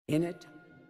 In it,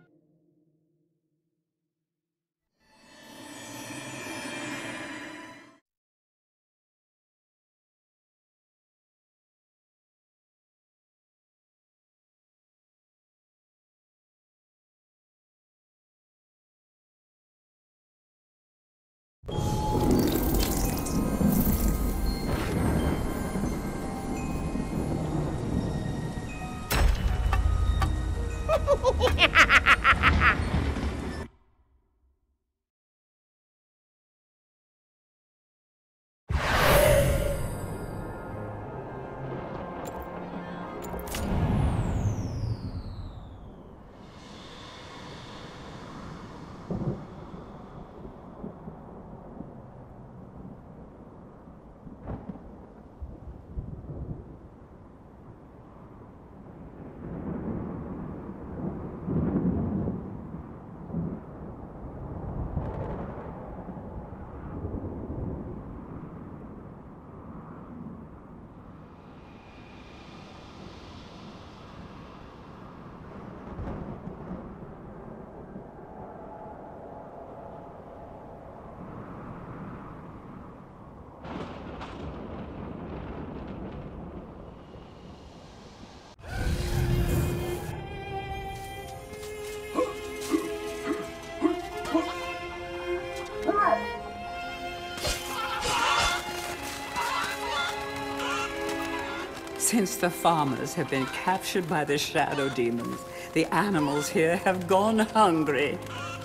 since the farmers have been captured by the shadow demons, the animals here have gone hungry.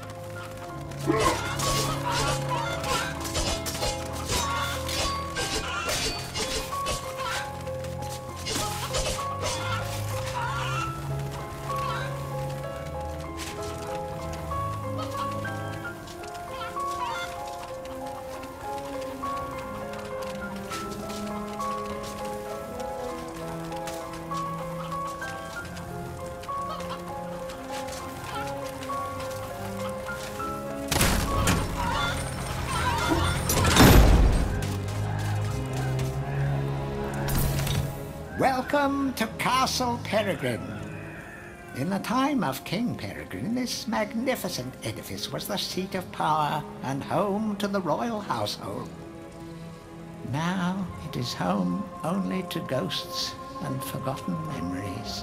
Welcome to Castle Peregrine. In the time of King Peregrine, this magnificent edifice was the seat of power and home to the royal household. Now it is home only to ghosts and forgotten memories.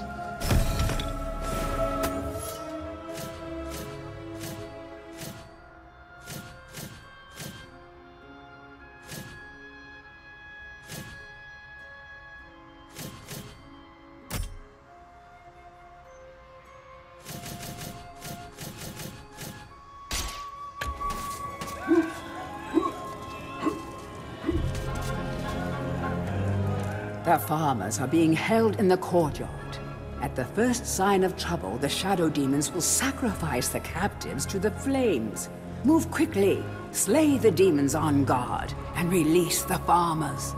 The farmers are being held in the courtyard. At the first sign of trouble, the shadow demons will sacrifice the captives to the flames. Move quickly, slay the demons on guard, and release the farmers.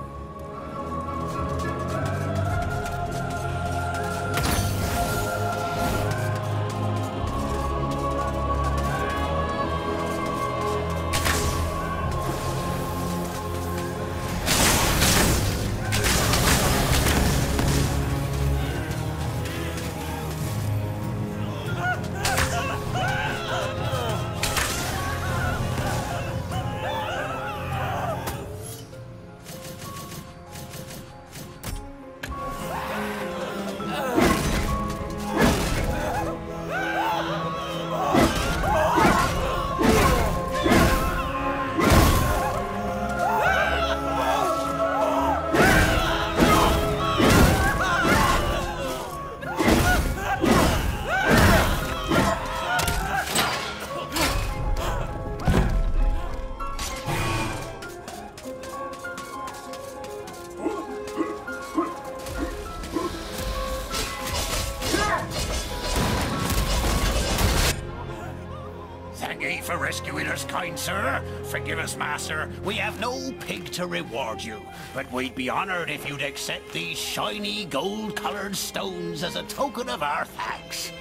For rescuing us, kind sir. Forgive us, master. We have no pig to reward you, but we'd be honored if you'd accept these shiny gold-colored stones as a token of our thanks.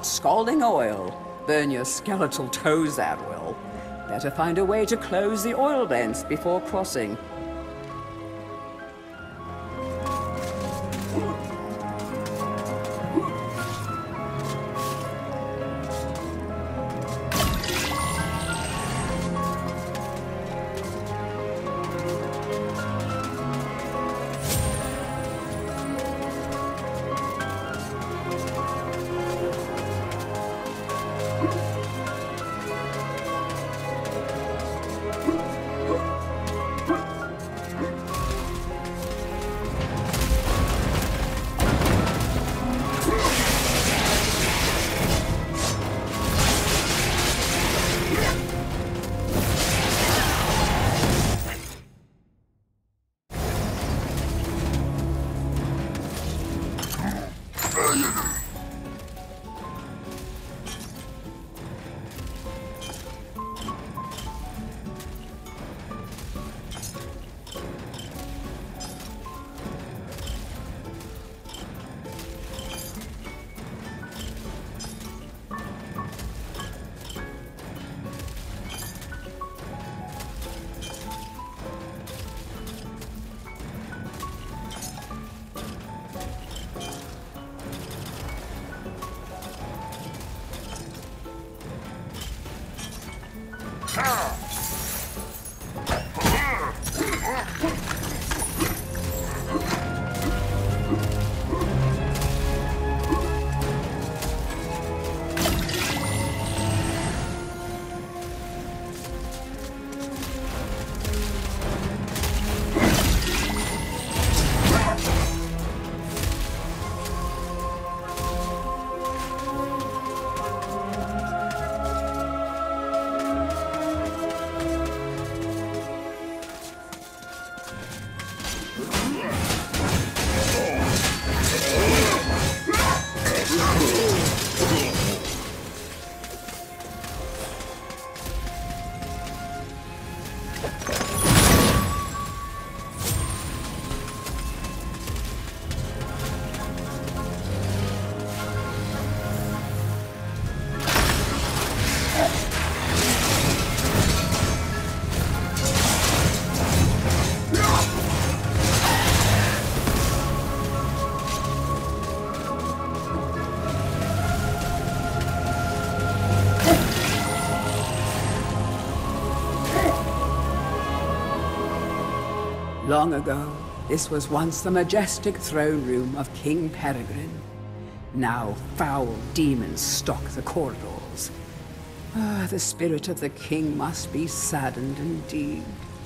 hot, scalding oil. Burn your skeletal toes, that will. Better find a way to close the oil vents before crossing. Long ago, this was once the majestic throne room of King Peregrine. Now foul demons stalk the corridors. Ah, the spirit of the king must be saddened indeed.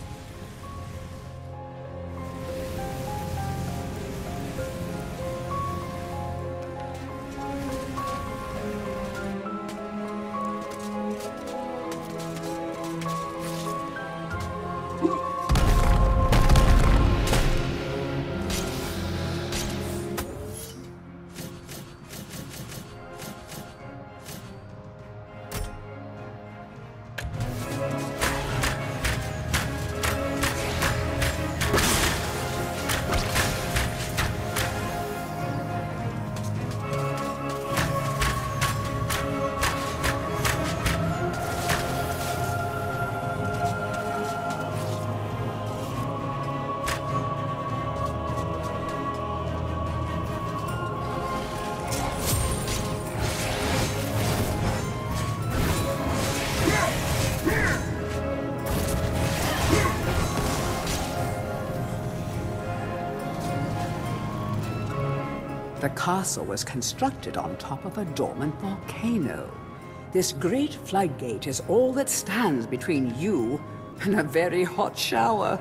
The castle was constructed on top of a dormant volcano. This great floodgate is all that stands between you and a very hot shower.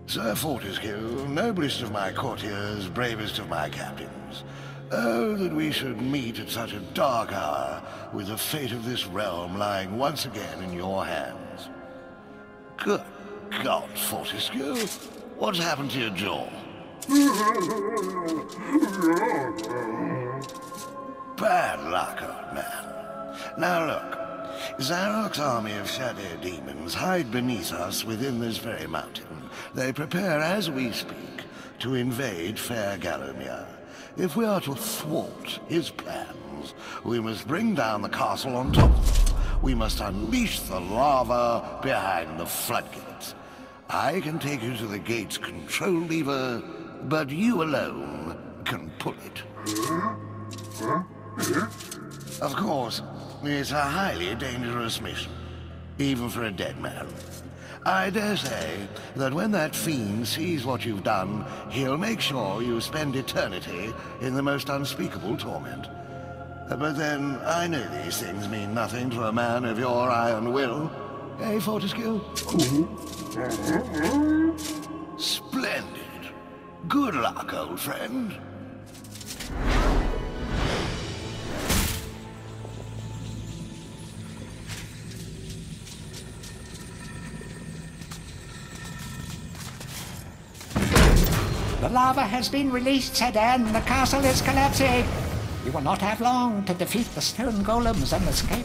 Sir Fortesque, noblest of my courtiers, bravest of my captains. Oh, that we should meet at such a dark hour, with the fate of this realm lying once again in your hands. Good God, Fortesque, what's happened to your jaw? Bad luck, old man. Now look, Zarok's army of shadow demons hide beneath us within this very mountain. They prepare as we speak to invade fair Gallowmere. If we are to thwart his plans, we must bring down the castle on top of them. We must unleash the lava behind the floodgates. I can take you to the gate's control lever, but you alone can pull it. Of course, it's a highly dangerous mission, even for a dead man. I dare say that when that fiend sees what you've done, he'll make sure you spend eternity in the most unspeakable torment. But then, I know these things mean nothing to a man of your iron will. Eh, Fortesque? Splendid. Good luck, old friend. The lava has been released, Sedan. The castle is collapsing. You will not have long to defeat the stone golems and escape.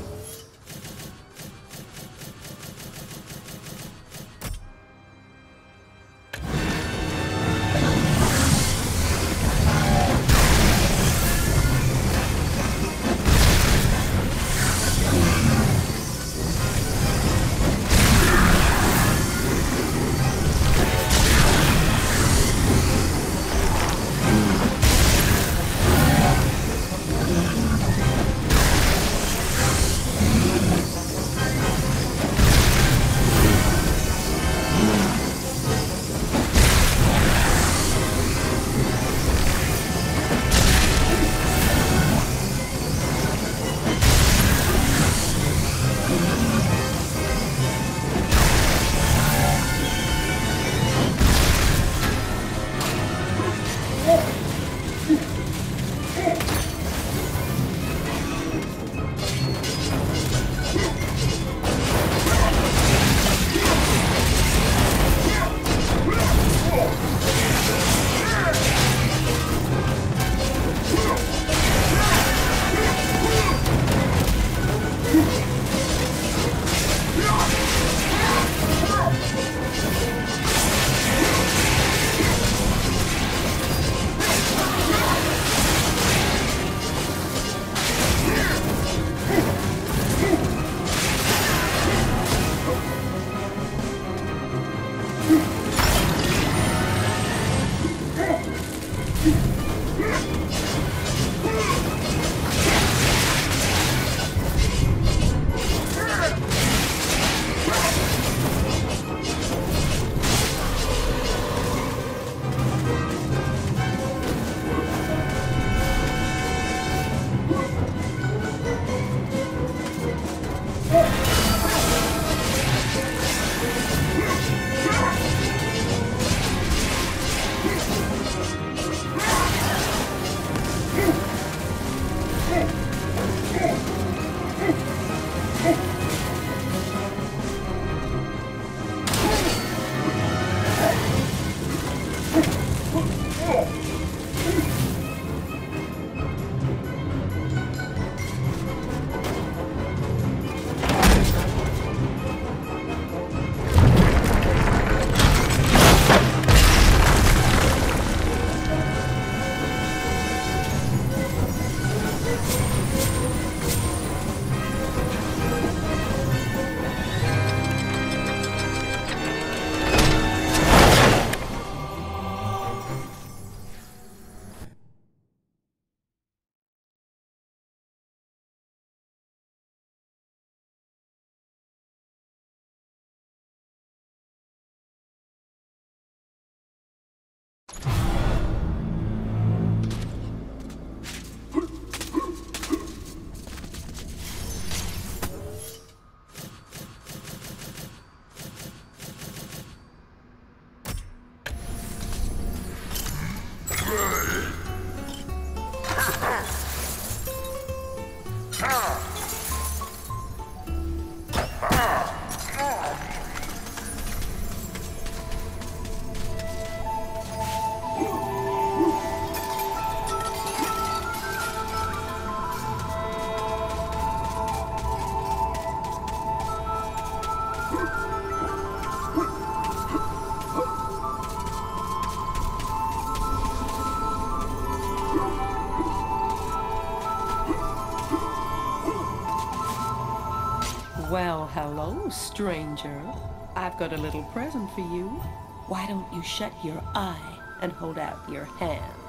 Hello, stranger. I've got a little present for you. Why don't you shut your eye and hold out your hand?